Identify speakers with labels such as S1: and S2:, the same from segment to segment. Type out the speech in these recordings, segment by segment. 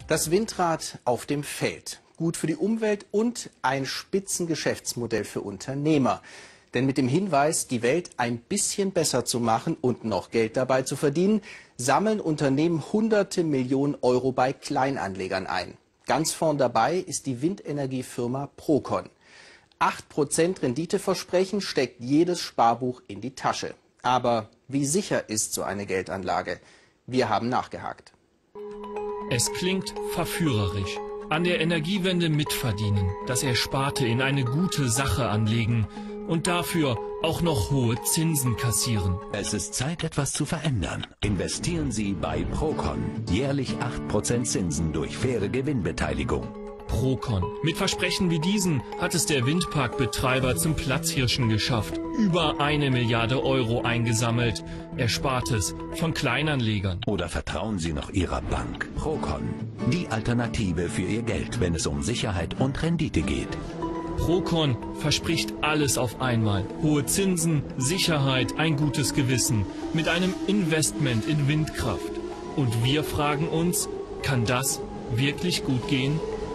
S1: Das Windrad auf dem Feld. Gut für die Umwelt und ein Spitzengeschäftsmodell für Unternehmer. Denn mit dem Hinweis, die Welt ein bisschen besser zu machen und noch Geld dabei zu verdienen, sammeln Unternehmen hunderte Millionen Euro bei Kleinanlegern ein. Ganz vorn dabei ist die Windenergiefirma Procon. 8% Renditeversprechen steckt jedes Sparbuch in die Tasche. Aber wie sicher ist so eine Geldanlage? Wir haben nachgehakt.
S2: Es klingt verführerisch. An der Energiewende mitverdienen, das Ersparte in eine gute Sache anlegen und dafür auch noch hohe Zinsen kassieren.
S3: Es ist Zeit, etwas zu verändern. Investieren Sie bei Procon. Jährlich 8% Zinsen durch faire Gewinnbeteiligung.
S2: Procon. Mit Versprechen wie diesen hat es der Windparkbetreiber zum Platzhirschen geschafft. Über 1 Milliarde Euro eingesammelt. Erspartes von Kleinanlegern.
S3: Oder vertrauen Sie noch Ihrer Bank? Procon. Die Alternative für Ihr Geld, wenn es um Sicherheit und Rendite geht.
S2: Procon verspricht alles auf einmal. Hohe Zinsen, Sicherheit, ein gutes Gewissen. Mit einem Investment in Windkraft. Und wir fragen uns, kann das wirklich gut gehen?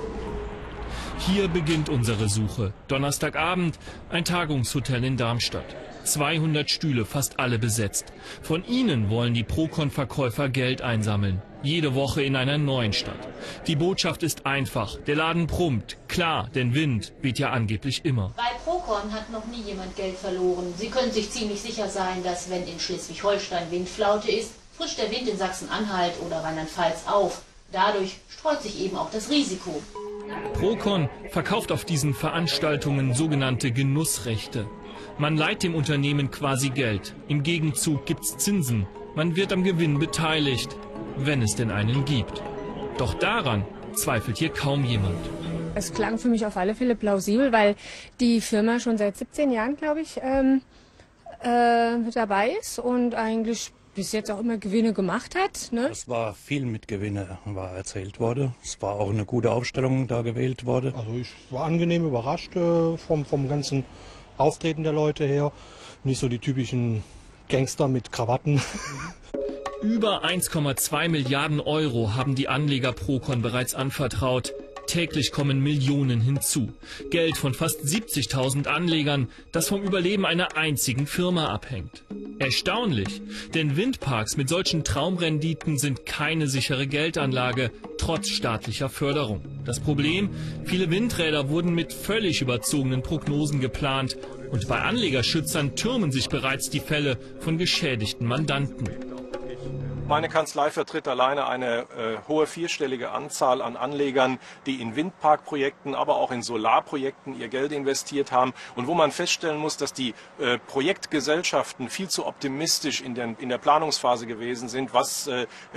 S2: Hier beginnt unsere Suche. Donnerstagabend, ein Tagungshotel in Darmstadt. 200 Stühle, fast alle besetzt. Von ihnen wollen die Procon-Verkäufer Geld einsammeln. Jede Woche in einer neuen Stadt. Die Botschaft ist einfach. Der Laden brummt. Klar, denn Wind weht ja angeblich immer.
S4: Bei Procon hat noch nie jemand Geld verloren. Sie können sich ziemlich sicher sein, dass wenn in Schleswig-Holstein Windflaute ist, frischt der Wind in Sachsen-Anhalt oder Rheinland-Pfalz auf. Dadurch streut sich eben auch das Risiko.
S2: Procon verkauft auf diesen Veranstaltungen sogenannte Genussrechte. Man leiht dem Unternehmen quasi Geld. Im Gegenzug gibt's Zinsen. Man wird am Gewinn beteiligt, wenn es denn einen gibt. Doch daran zweifelt hier kaum jemand.
S5: Es klang für mich auf alle Fälle plausibel, weil die Firma schon seit 17 Jahren, glaube ich, mit dabei ist und eigentlich bis jetzt auch immer Gewinne gemacht hat. Ne?
S6: Es war viel mit Gewinne, war erzählt worden. Es war auch eine gute Aufstellung da gewählt worden.
S7: Also ich war angenehm überrascht vom ganzen Auftreten der Leute her. Nicht so die typischen Gangster mit Krawatten.
S2: Über 1,2 Milliarden Euro haben die Anleger Procon bereits anvertraut. Täglich kommen Millionen hinzu. Geld von fast 70.000 Anlegern, das vom Überleben einer einzigen Firma abhängt. Erstaunlich, denn Windparks mit solchen Traumrenditen sind keine sichere Geldanlage, trotz staatlicher Förderung. Das Problem, viele Windräder wurden mit völlig überzogenen Prognosen geplant und bei Anlegerschützern türmen sich bereits die Fälle von geschädigten Mandanten.
S8: Meine Kanzlei vertritt alleine eine hohe vierstellige Anzahl an Anlegern, die in Windparkprojekten, aber auch in Solarprojekten ihr Geld investiert haben und wo man feststellen muss, dass die Projektgesellschaften viel zu optimistisch in der Planungsphase gewesen sind, was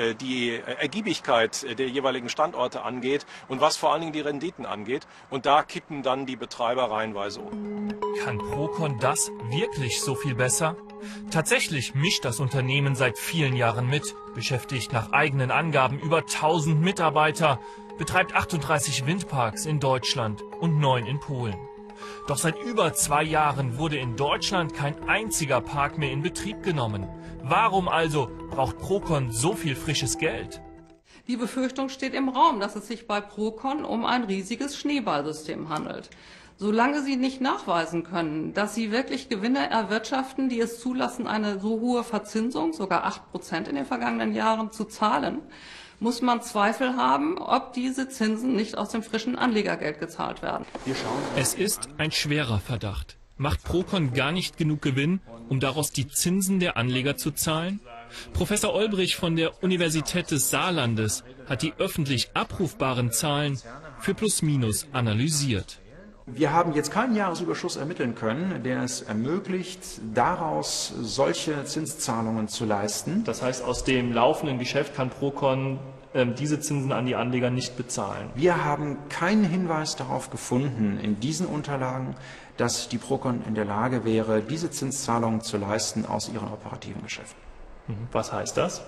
S8: die Ergiebigkeit der jeweiligen Standorte angeht und was vor allen Dingen die Renditen angeht. Und da kippen dann die Betreiber reihenweise um.
S2: Kann Procon das wirklich so viel besser? Tatsächlich mischt das Unternehmen seit vielen Jahren mit, beschäftigt nach eigenen Angaben über 1000 Mitarbeiter, betreibt 38 Windparks in Deutschland und 9 in Polen. Doch seit über 2 Jahren wurde in Deutschland kein einziger Park mehr in Betrieb genommen. Warum also braucht Procon so viel frisches Geld?
S9: Die Befürchtung steht im Raum, dass es sich bei Procon um ein riesiges Schneeballsystem handelt. Solange sie nicht nachweisen können, dass sie wirklich Gewinne erwirtschaften, die es zulassen, eine so hohe Verzinsung, sogar 8% in den vergangenen Jahren, zu zahlen, muss man Zweifel haben, ob diese Zinsen nicht aus dem frischen Anlegergeld gezahlt werden.
S2: Es ist ein schwerer Verdacht. Macht Procon gar nicht genug Gewinn, um daraus die Zinsen der Anleger zu zahlen? Professor Olbrich von der Universität des Saarlandes hat die öffentlich abrufbaren Zahlen für Plus Minus analysiert.
S10: Wir haben jetzt keinen Jahresüberschuss ermitteln können, der es ermöglicht, daraus solche Zinszahlungen zu leisten.
S11: Das heißt, aus dem laufenden Geschäft kann Procon diese Zinsen an die Anleger nicht bezahlen.
S10: Wir haben keinen Hinweis darauf gefunden in diesen Unterlagen, dass die Procon in der Lage wäre, diese Zinszahlungen zu leisten aus ihren operativen Geschäften.
S11: Was heißt das?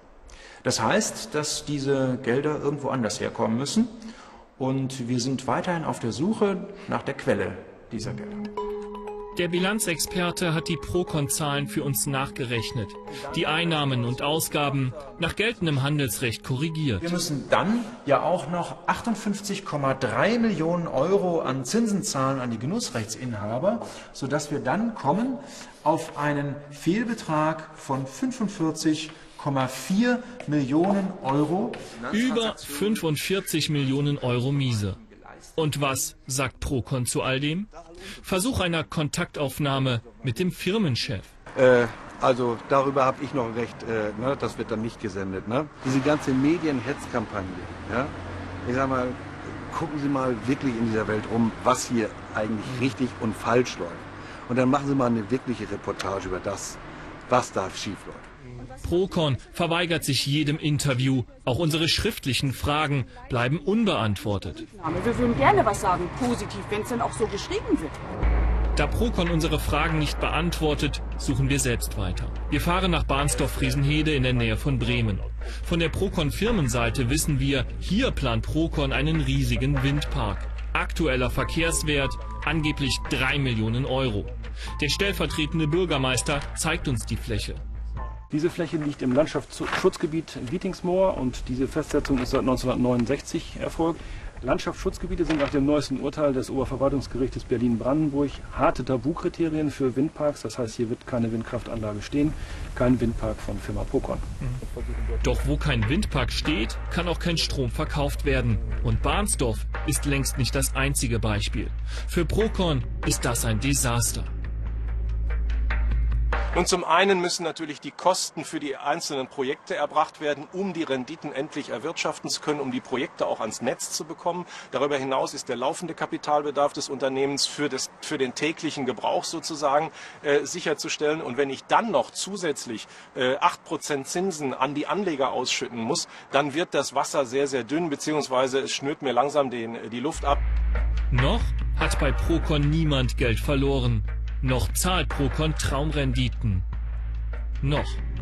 S10: Das heißt, dass diese Gelder irgendwo anders herkommen müssen. Und wir sind weiterhin auf der Suche nach der Quelle dieser Gelder.
S2: Der Bilanzexperte hat die Procon-Zahlen für uns nachgerechnet, die Einnahmen und Ausgaben nach geltendem Handelsrecht korrigiert.
S10: Wir müssen dann ja auch noch 58,3 Millionen Euro an Zinsen zahlen an die Genussrechtsinhaber, sodass wir dann kommen auf einen Fehlbetrag von 45,4 Millionen Euro.
S2: Über 45 Millionen Euro Miese. Und was sagt Procon zu all dem? Versuch einer Kontaktaufnahme mit dem Firmenchef.
S12: Also darüber habe ich noch recht, ne, das wird dann nicht gesendet. Ne? Diese ganze Medien-Hetzkampagne, ja? Ich sag mal, gucken Sie mal wirklich in dieser Welt rum, was hier eigentlich richtig und falsch läuft. Und dann machen Sie mal eine wirkliche Reportage über das, was da schief läuft.
S2: Procon verweigert sich jedem Interview. Auch unsere schriftlichen Fragen bleiben unbeantwortet.
S13: Wir würden gerne was sagen, positiv, wenn es dann auch so geschrieben wird.
S2: Da Procon unsere Fragen nicht beantwortet, suchen wir selbst weiter. Wir fahren nach Bahnsdorf-Friesenhede in der Nähe von Bremen. Von der Procon-Firmenseite wissen wir, hier plant Procon einen riesigen Windpark. Aktueller Verkehrswert angeblich 3 Millionen Euro. Der stellvertretende Bürgermeister zeigt uns die Fläche.
S14: Diese Fläche liegt im Landschaftsschutzgebiet Wietingsmoor und diese Festsetzung ist seit 1969 erfolgt. Landschaftsschutzgebiete sind nach dem neuesten Urteil des Oberverwaltungsgerichtes Berlin-Brandenburg harte Tabukriterien für Windparks. Das heißt, hier wird keine Windkraftanlage stehen, kein Windpark von Firma Procon.
S2: Doch wo kein Windpark steht, kann auch kein Strom verkauft werden. Und Bahnsdorf ist längst nicht das einzige Beispiel. Für Procon ist das ein Desaster.
S8: Nun, zum einen müssen natürlich die Kosten für die einzelnen Projekte erbracht werden, um die Renditen endlich erwirtschaften zu können, um die Projekte auch ans Netz zu bekommen. Darüber hinaus ist der laufende Kapitalbedarf des Unternehmens für den täglichen Gebrauch sozusagen sicherzustellen. Und wenn ich dann noch zusätzlich 8% Zinsen an die Anleger ausschütten muss, dann wird das Wasser sehr, sehr dünn, beziehungsweise es schnürt mir langsam die Luft ab.
S2: Noch hat bei Procon niemand Geld verloren. Noch zahlt Procon Traumrenditen. Noch.